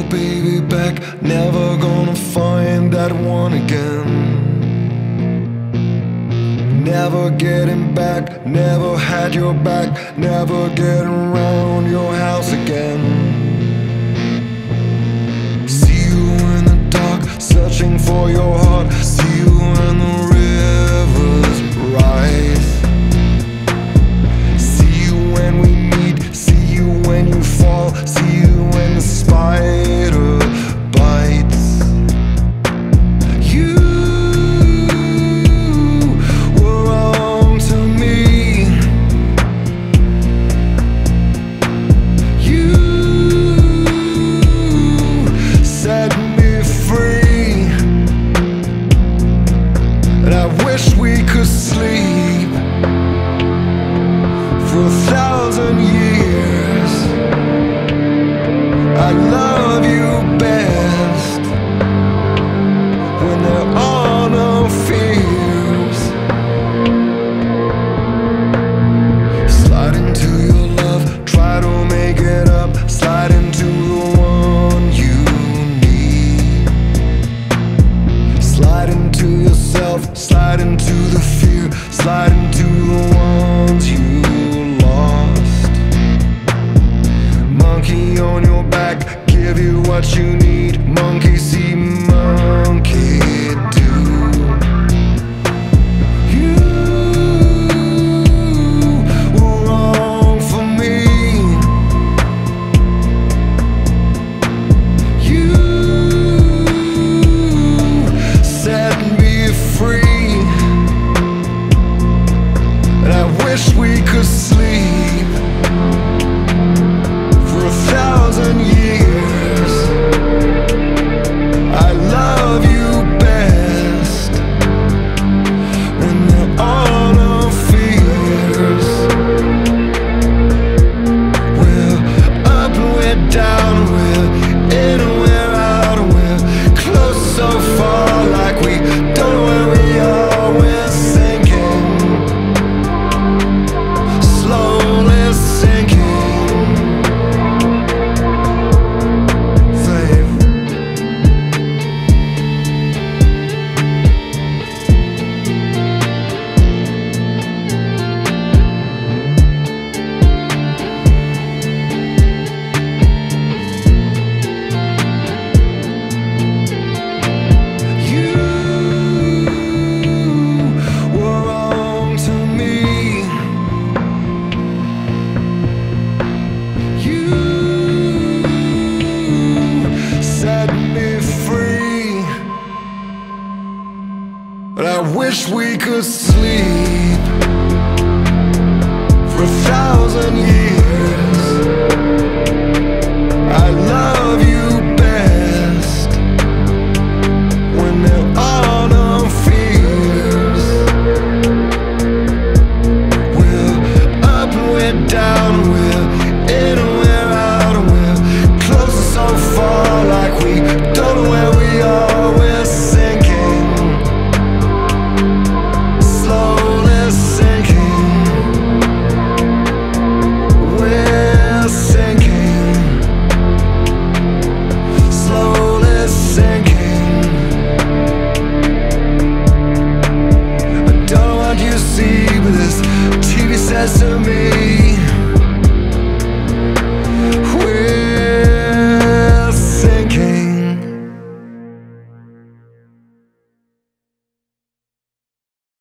baby back, never gonna find that one again. Never getting back, never had your back, never getting around your house again. See you in the dark, searching for your heart. See you when the rivers rise. See you when we meet, see you when you fall, see you when the spider bites. You were wrong to me. You set me free, and I wish we could sleep for 1,000 years. I love you best when there are no fears. Slide into your love, try to make it up. Slide into the one you need. Slide into yourself, slide into the fear, slide into the ones you lost. Monkey on your back, give you what you need. Monkey see, monkey do. You were wrong for me. You set me free, and I wish we could sleep for 1,000 years. I love you best when there are no fears. We're up and we're down, we're in and we're out, we're close so far like we don't know where we are. We're sinking, slowly sinking. But I wish we could sleep for 1,000 years. I love you best when there are no fears. We're up and we're down.